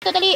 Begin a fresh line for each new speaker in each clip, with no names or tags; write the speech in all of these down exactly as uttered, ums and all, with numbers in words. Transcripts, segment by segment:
Dali.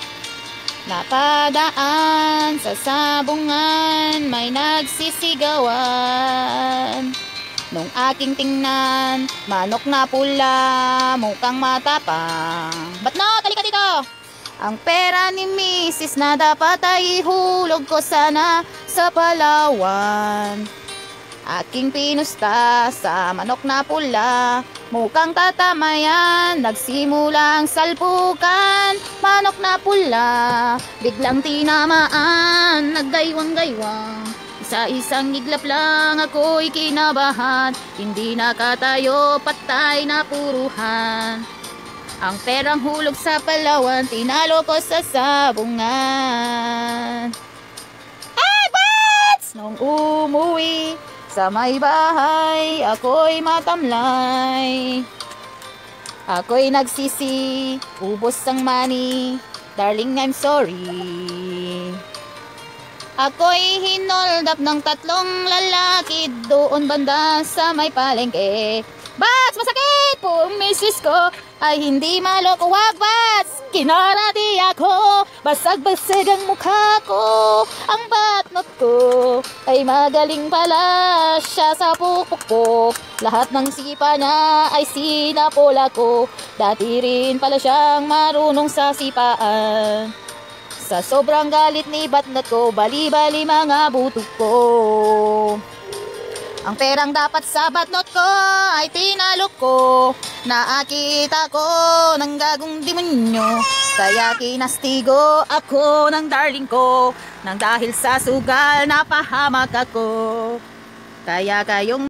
Napadaan sa sabungan, may nagsisigawan. Nung aking tingnan, manok na pula, mukhang matapang. Ba't na? Talika dito! Ang pera ni misis na dapat ay ihulog ko sana sa Palawan. Aking pinusta sa manok na pula, mukhang tatamayan. Nagsimula ang salpukan, manok na pula, biglang tinamaan, naggaywang-gaywang. Isa-isang iglap lang ako'y kinabahan, hindi nakatayo, patay na puruhan. Ang perang hulog sa Palawan, tinalo ko sa sabungan. Ay, bats! Nung umuwi sa may bahay, ako'y matamlay. Ako'y nagsisi, ubos ang money, darling, I'm sorry. Ako'y hinold up ng tatlong lalaki doon banda sa may palengke. Bats, masakit po, misis ko ay hindi maloko. Wag, bats, kinarati ako, basag-basag ang mukha ko. Ang batnot ko ay magaling pala siya sa pupukpok. Lahat ng sipa niya ay sinapola ko. Dati rin pala siyang marunong sa sipaan. Sa sobrang galit ni batnot ko, bali-bali mga butok ko. Ang perang dapat sa batnot ko ay tinalo ko. Nakakita ko ng gagong demonyo, kaya kinastigo ako ng darling ko. Nang dahil sa sugal napahamak ako. Kaya kayong